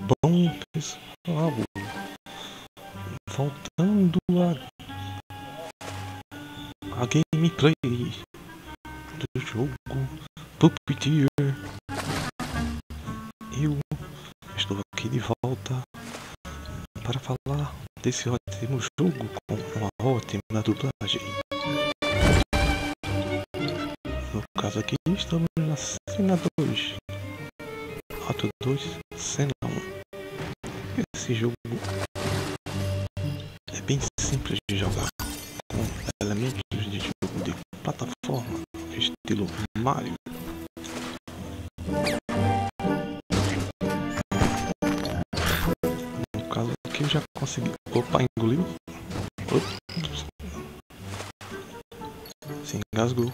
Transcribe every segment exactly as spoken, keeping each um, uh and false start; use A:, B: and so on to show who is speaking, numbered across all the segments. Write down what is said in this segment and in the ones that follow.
A: Bom, pessoal, voltando a, a gameplay do jogo Puppeteer, eu estou aqui de volta para falar desse ótimo jogo com uma ótima dublagem. No caso aqui estamos na cena dois, ato dois, cena um. Esse jogo é bem simples de jogar, com elementos de jogo de plataforma, estilo Mario. No caso aqui eu já consegui... Opa, engoliu. Ops. Se engasgou.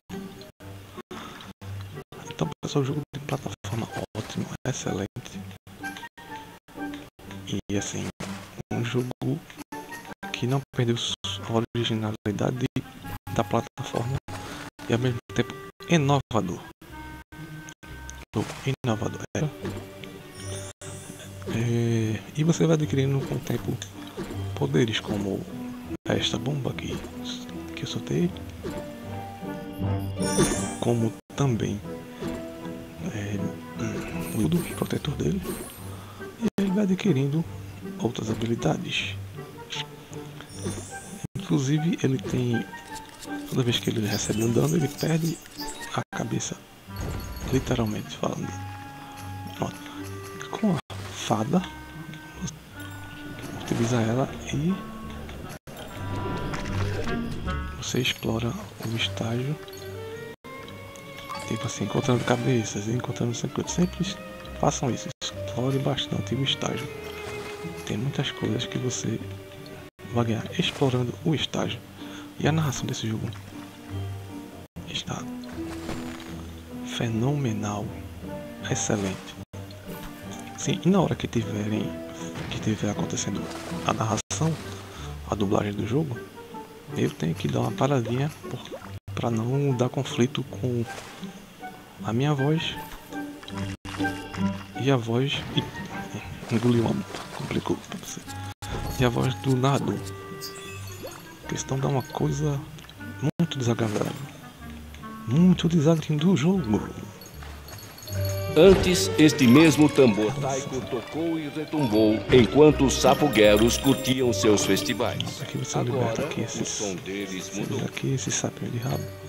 A: Então, pessoal, o jogo de plataforma ótimo, excelente. E assim, um jogo que não perdeu a originalidade da plataforma e ao mesmo tempo inovador. O inovador é. é e você vai adquirindo com o tempo poderes como esta bomba aqui que eu soltei, como também é, o protetor dele. E ele vai adquirindo outras habilidades. Inclusive ele tem, toda vez que ele recebe um dano, ele perde a cabeça, literalmente falando. Pronto. Com a fada, utiliza ela e você explora o estágio, tipo assim, encontrando cabeças, encontrando sempre, sempre façam isso, explore bastante o estágio. Tem muitas coisas que você vai ganhar explorando o estágio. E a narração desse jogo está fenomenal, excelente. Sim, e na hora que tiverem que tiver acontecendo a narração, a dublagem do jogo, eu tenho que dar uma paradinha para não dar conflito com a minha voz e a voz e, engoliu uma, complicou pra você. E a voz do narrador. A questão dá uma coisa muito desagradável, muito desagradável do jogo.
B: Antes, este mesmo tambor taiko tocou e retumbou enquanto os sapugueros curtiam seus festivais.
A: Aqui você
B: Agora,
A: liberta aqui
B: o
A: esses,
B: som deles
A: você
B: mudou.
A: aqui esse sapinho de rabo.